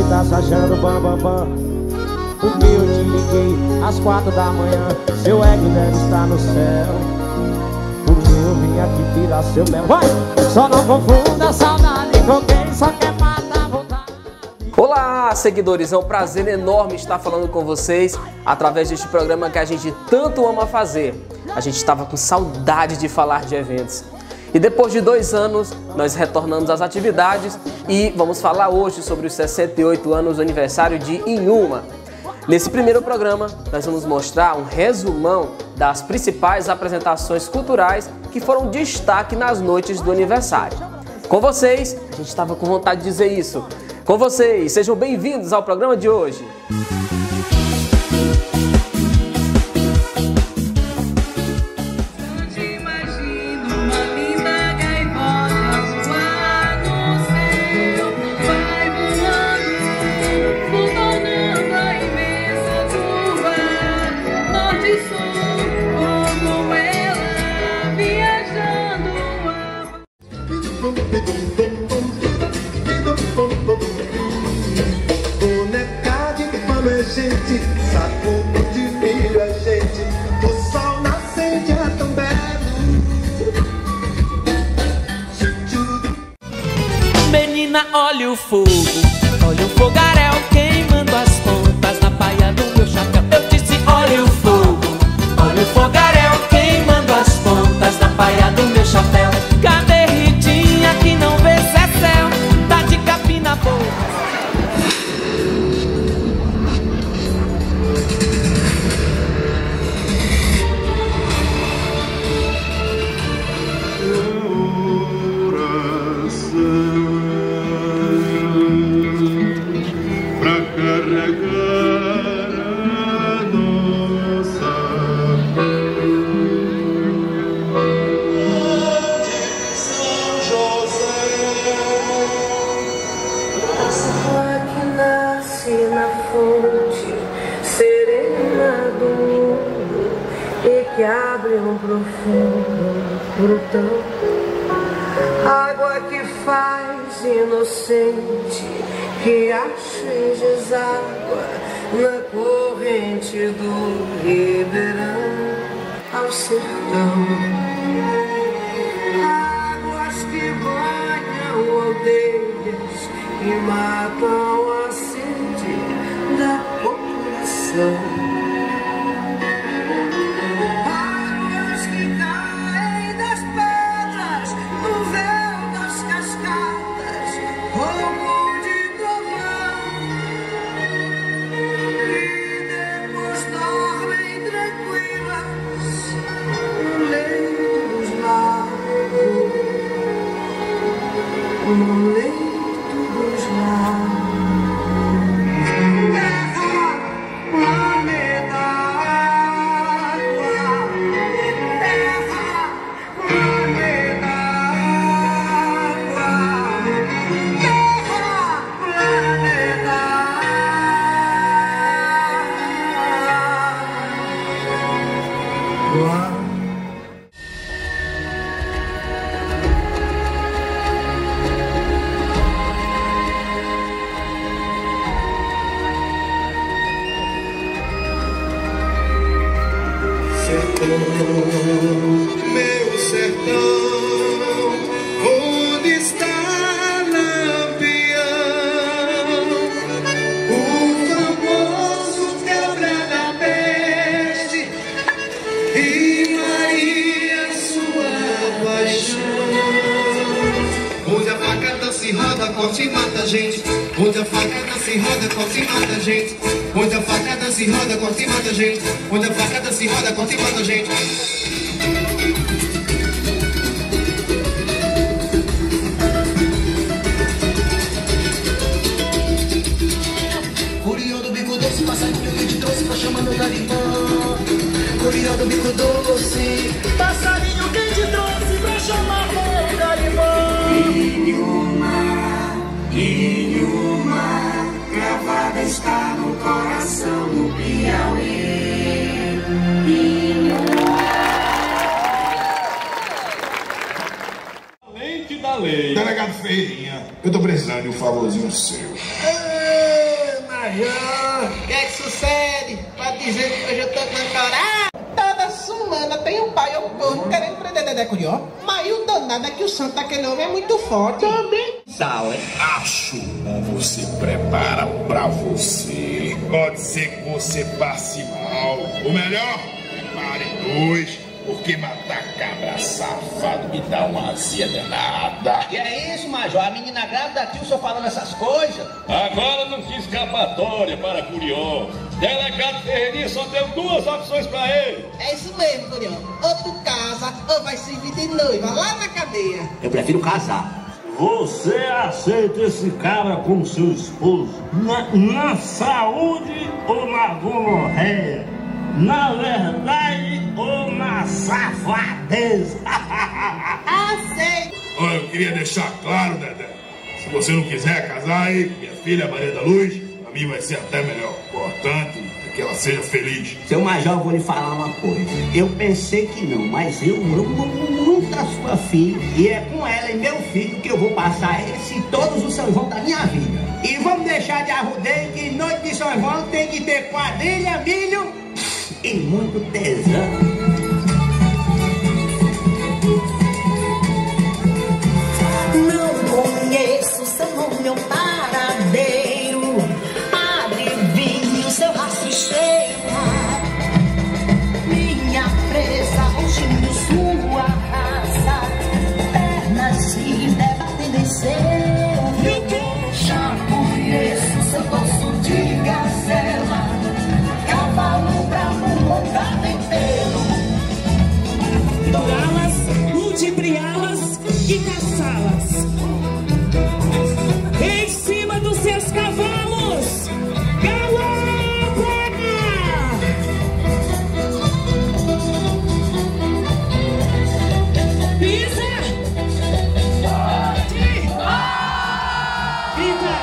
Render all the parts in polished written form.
tá se achando bam bam bam. Porque eu te liguei às 4 da manhã. Seu ego deve estar no céu. Porque eu vim aqui tirar seu mel. Vai! Só não confunda a saudade com quem só quer matar a vontade. Olá, seguidores, é um prazer enorme estar falando com vocês através deste programa que a gente tanto ama fazer. A gente estava com saudade de falar de eventos. E depois de 2 anos, nós retornamos às atividades e vamos falar hoje sobre os 68 anos do aniversário de Inhuma. Nesse primeiro programa, nós vamos mostrar um resumão das principais apresentações culturais que foram destaque nas noites do aniversário. Com vocês, a gente estava com vontade de dizer isso. Com vocês, sejam bem-vindos ao programa de hoje. Boneca de pano é gente, saco de milho é gente, o sol nascente é tão belo. Menina, olha o fogaréu queimando as pontas na paia do meu chapéu. Eu disse, olha o fogaréu queimando as pontas na paia do meu chapéu. Cadê Ritinha que não vê se é céu, tá de capim na boca. Pra carregar a nossa São José. Água que nasce na fonte serena do mundo e que abre um profundo grotão. Água que faz inocente, que acha e deságua na corrente do ribeirão ao sertão. Águas que banham aldeias e matam a sede da população. Águas que caem das pedras no véu das cascadas como de trovão, e depois dormem tranquilas no leito dos lagos, no leito dos lagos. Terra, planeta, água. Terra, planeta, água. Terra, planeta, água. Meu sertão, onde está Lampião, o famoso quebra da peste, e Maria sua paixão. Onde a faca dança e roda, corte e mata a gente. Onde a faca dança e roda, corte e mata a gente. Onde a faca dança e roda, corte e mata a gente. Onde a faca dança e roda, corte e mata a gente. Curió do bico doce, passarinho que te trouxe pra chamar meu garimpão. Curió do bico doce, passarinho que te trouxe pra chamar meu garimpão. Inhuma, gravada está no coração do Piauí. Lente da lei. Delegado Ferreirinha, eu tô precisando de um favorzinho seu. Major, o que é que sucede? Pode dizer que hoje eu tô com coragem. Toda semana tem um pai ou corno querendo prender Dedé Curió. Mas o danado é que o santo daquele homem é muito forte. Também. Sal, hein? Acho bom você prepara pra você. Pode ser que você passe mal. O melhor, prepare dois. Porque matar cabra safado me dá uma azia danada. Que é isso, Major? A menina grávida aqui, o senhor falando essas coisas? Agora não quis escapatória para Curió. Delegado Ferreirinha só deu duas opções para ele. É isso mesmo, Curió. Ou tu casa, ou vai servir de noiva lá na cadeia. Eu prefiro casar. Você aceita esse cara como seu esposo? Na saúde ou na gonorreia? Na verdade ou na safadeza? Aceito! Olha, eu queria deixar claro, Dedé. Se você não quiser casar aí com minha filha Maria da Luz, pra mim vai ser até melhor. Portanto, que ela seja feliz. Seu Major, eu vou lhe falar uma coisa. Eu pensei que não, mas eu amo muito a sua filha. E é com ela e meu filho que eu vou passar esse e todos os São João da minha vida. E vamos deixar de arrudeio que noite de São João tem que ter quadrilha, milho e muito tesão. Não conheço seu nome ou paradeiro. Adivinhe o seu rastro cheio. Minha presa, roxinho, sua raça. Pernas se debatendo em seu. Já conheço seu dorso de gazela. Cavalo bravo montado em pelo. Dourá-las, ludibriá-las e caçá-las. Em cima dos seus cavalos, galopa! Pisa! Grita!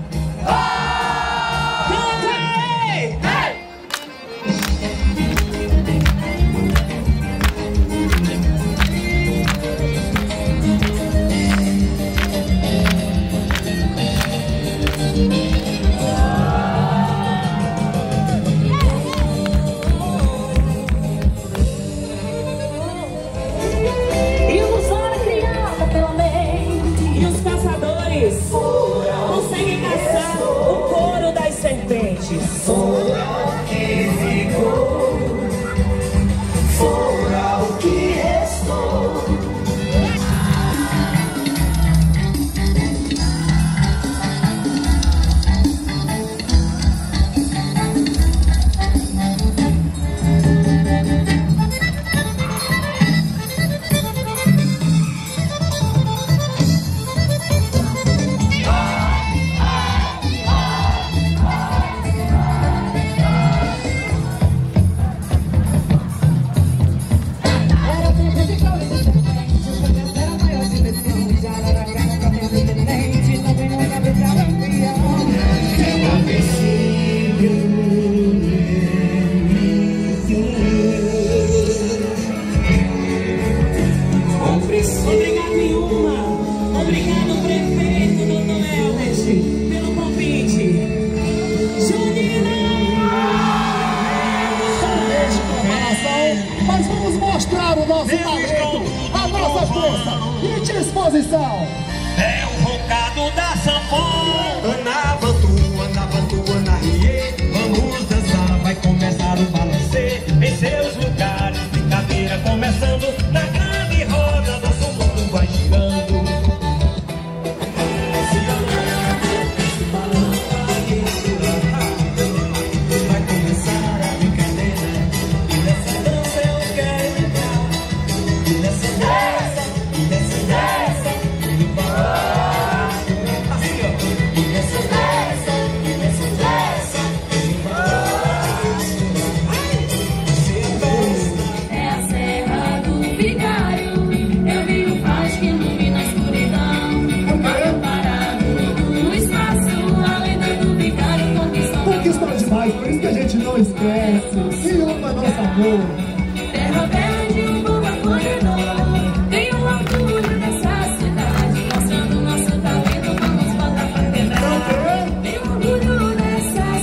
Canta! Ei! Ilusão criada pela mente. E os caçadores conseguem caçar o couro das serpentes. Fora o que ficou, fora o que restou. Era tempo de calor de serpente, o processo era maior diversão. Já era grande, cabelo independente, também não cabeceava campeão. Eu pensei Obrigado, Yuma. Obrigado, prefeito Dr. Helmut, pelo palpite. Junina! Mas vamos mostrar o nosso talento, a nossa força e disposição. É o rocado da sanfona. Anavantua na rie. Vamos dançar, vai começar o balancê. Em seus lugares, brincadeira começando. Na grande roda, nosso mundo vai girando. Vai começar a brincadeira. E nessa dança eu quero entrar. E nessa dança, e nessa dança, e para. Assim, ó. E nessa dança, e nessa dança, e para. É a Serra do Vigário. Eu vi o faz que ilumina a escuridão. Caiu parado no espaço. A lenda do Vigário Conquistou demais, por isso que a gente não esquece. E uma nosso amor. Terra verde, um povo acolhedor. Tem o orgulho dessa cidade, mostrando nosso talento. Vamos botar pra quebrar. Tem o orgulho dessa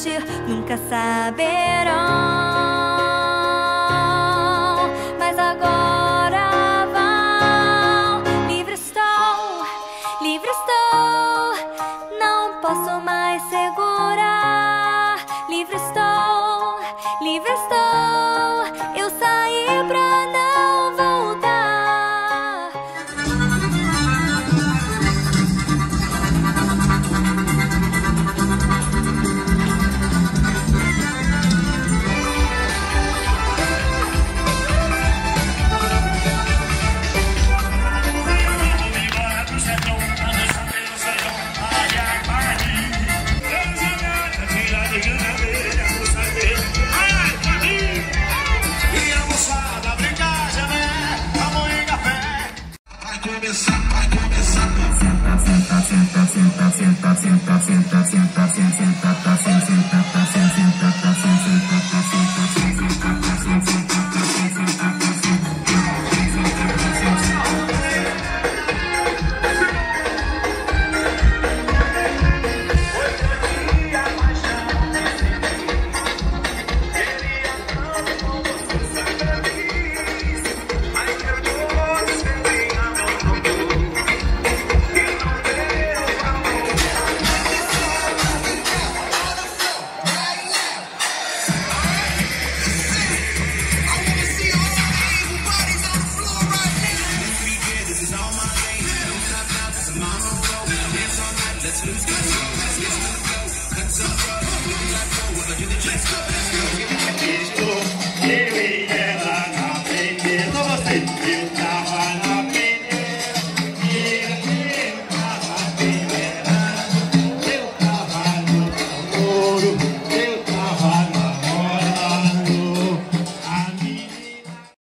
mentir, nunca saberão.